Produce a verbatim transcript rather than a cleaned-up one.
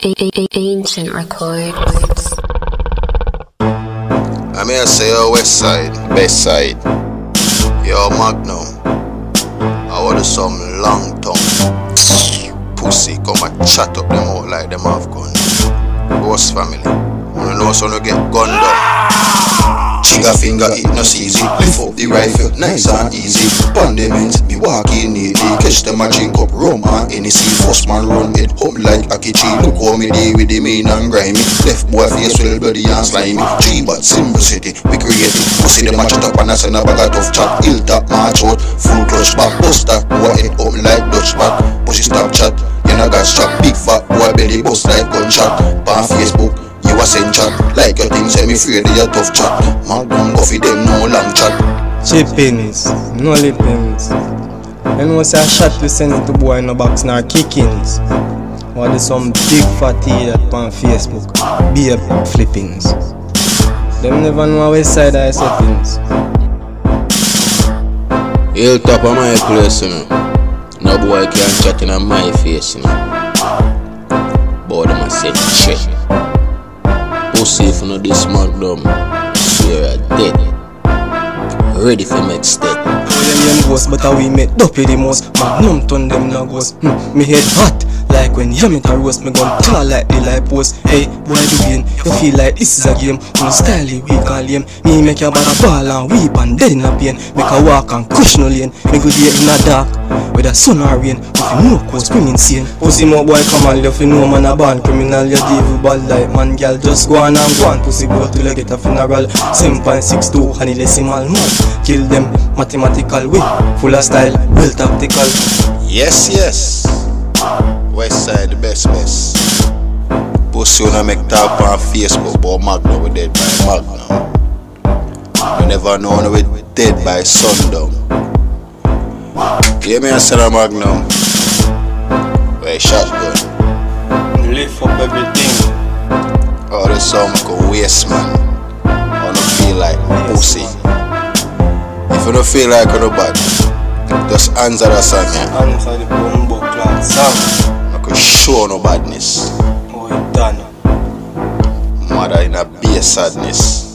Ancient Records. I mean I say yo west side, best side. Yo Magnum, I want some long tongue pussy come and chat up them out like them have guns. Ghost family, you know so no get gunned up. Trigger finger it no easy. Lift up the rifle, nice and easy. Pandements, me walk in it. Catch them a drink up rum and any see. First man run it home like a kitchen. Look how me deal with the mean and grimy. Left boy face well bloody and slimy. Three but simple city, we create it. Pussy them a chat up and I send a bag of tough chat. Hill top march out, full clutch back. Bust that boy head up like Dutch back. Pussy stop chat, you know got strap. Big fat boy belly bust like gunshot. Pan Facebook. You a send chat, like your things say me afraid of your tough chat. Magnum coffee them no long chat. Cheap pennies, no lip pennies. And once I shot we send it to boy in the box nor kickings. Or there's some big fatty that on Facebook, beer flippings. Them never know which side I settings. Hill top of my place, you know. No boy can chat in my face, you know. But them a say shit. Pussy if you know this Magnum, swear I dead. Ready for make step. Them them ghost, but how we make dopey the most. Magnum turn them no ghost. Hmm, me head hot, like when you meet a roast. Me gun tall like the light post. Hey, boy do gain, you feel like this is a game. On style we can lame. Me make your bad ball and weep and dead in a pain. Make a walk and crush no lane. Me go there in a dark, with a sun or rain. If you know cause spring insane. Pussy more boy come on, if you know man a band criminal. You devil bad like man, girl just go on and go on. Pussy go till you get a funeral. seven point six two and the decimal man. Kill them mathematical way, full of style, well tactical. Yes, yes. West side the best best. Pussy wanna make talk on Facebook, but Magnum we dead by Magnum. You never know when we dead by sundown. Hear me and say Magnum. Where shotgun. Lift up everything. All the some go waste man. I don't feel like pussy. If you don't feel like nobody, just answer the song, yeah. Answer the bumbo clan song. I could show no badness. Oh, you done. Mother in a beer sadness.